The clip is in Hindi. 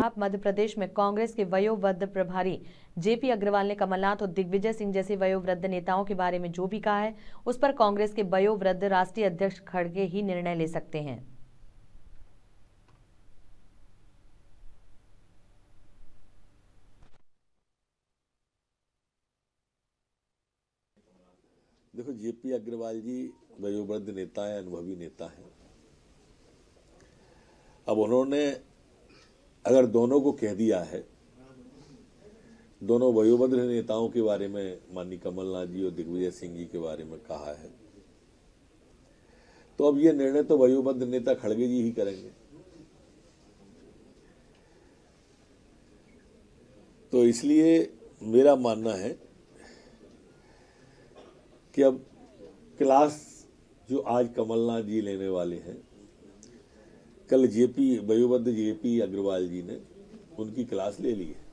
आप मध्य प्रदेश में कांग्रेस के वयोवृद्ध प्रभारी जेपी अग्रवाल ने कमलनाथ और दिग्विजय सिंह जैसे वयोवृद्ध नेताओं के बारे में जो भी कहा है उस पर कांग्रेस के वयोवृद्ध राष्ट्रीय अध्यक्ष खड़गे ही निर्णय ले सकते हैं। देखो, जेपी अग्रवाल जी वयोवृद्ध नेता हैं, अनुभवी नेता हैं। अब उन्होंने अगर दोनों को कह दिया है, दोनों वयोवृद्ध नेताओं के बारे में माननीय कमलनाथ जी और दिग्विजय सिंह जी के बारे में कहा है, तो अब ये निर्णय तो वयोवृद्ध नेता खड़गे जी ही करेंगे। तो इसलिए मेरा मानना है कि अब क्लास जो आज कमलनाथ जी लेने वाले हैं, कल वयोवृद्ध जेपी अग्रवाल जी ने उनकी क्लास ले ली है।